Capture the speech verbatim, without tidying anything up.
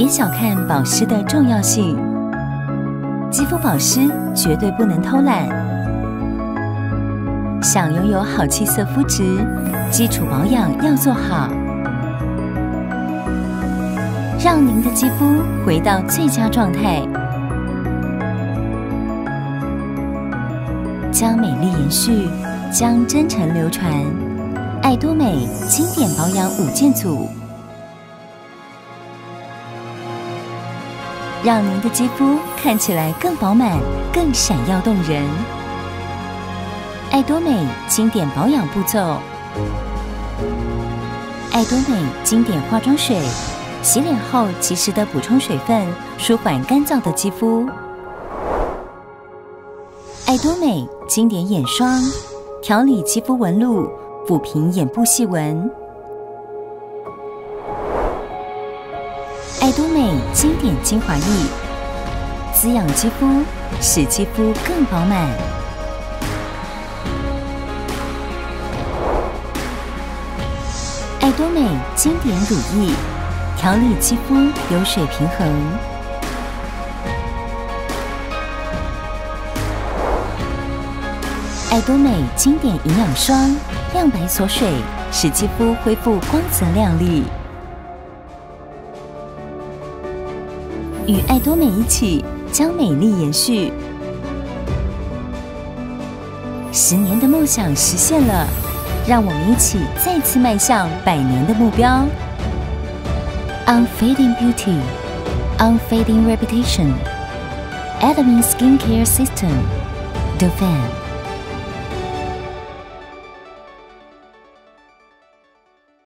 别小看保湿的重要性，肌肤保湿绝对不能偷懒。想拥有好气色肤质，基础保养要做好，让您的肌肤回到最佳状态，将美丽延续，将真诚流传。爱多美经典保养五件组，让您的肌肤看起来更饱满、更闪耀动人。爱多美经典保养步骤：爱多美经典化妆水，洗脸后及时的补充水分，舒缓干燥的肌肤。爱多美经典眼霜，调理肌肤纹路，抚平眼部细纹。爱多美经典精华液，滋养肌肤，使肌肤更饱满。爱多美经典乳液，调理肌肤油水平衡。爱多美经典营养霜，亮白锁水，使肌肤恢复光泽亮丽。与爱多美一起，将美丽延续。十年的梦想实现了，让我们一起再次迈向百年的目标。Unfading beauty, unfading reputation. Atomy skincare system, the fan.